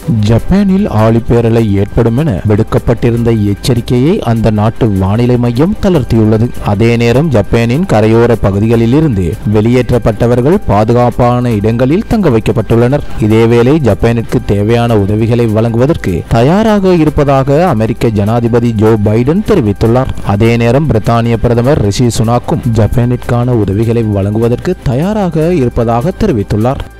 ஜப்பானில் ஆழிப்பேரலை ஏற்படும் என விடுக்கப்பட்டிருந்த எச்சரிக்கையை அந்த நாட்டு வானிலை மையம் தளர்த்தியுள்ளது. அதே நேரம் ஜப்பானின் கரையோர பகுதிகளில் இருந்து வெளியேற்றப்பட்டவர்கள் பாதுகாப்பான இடங்களில் தங்க வைக்கப்பட்டுள்ளனர். இதேவேளை ஜப்பானிற்கு தேவையான உதவிகளை வழங்குவதற்கு தயாராக இருப்பதாக அமெரிக்க ஜனாதிபதி ஜோ பைடன் தெரிவித்துள்ளார். அதே நேரம் பிரித்தானிய பிரதமர் ரிஷி சுனாக்கும் ஜப்பானிற்கான உதவிகளை வழங்குவதற்கு தயாராக இருப்பதாக தெரிவித்துள்ளார்.